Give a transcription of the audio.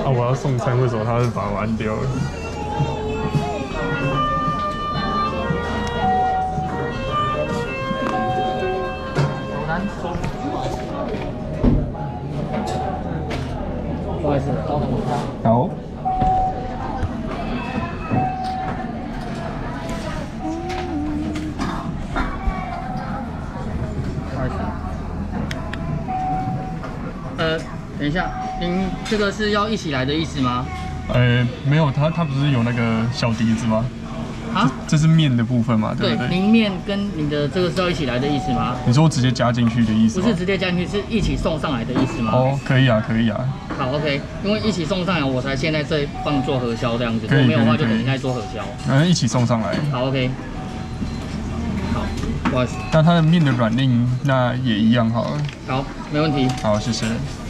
啊，我要送餐，为什么他会把我按掉了？ 不好意思，稍等一下。 好。 不好意思。等一下，您这个是要一起来的意思吗？ 没有，他不是有那个小碟子吗？ 啊， 这是面的部分嘛，对不对？ 您面跟你的这个是要一起来的意思吗？ 你说直接加进去的意思吗？ 不是直接加进去，是一起送上来的意思吗？ 哦，可以啊，可以啊。 好 ，OK， 因为一起送上来，我才现在在帮做核销这样子。 可以， 如果没有的话，就可以等一下做核销。 一起送上来。 好 ，OK。好，不好意思。 那它的面的软硬那也一样好了。 好，没问题。 好，谢谢。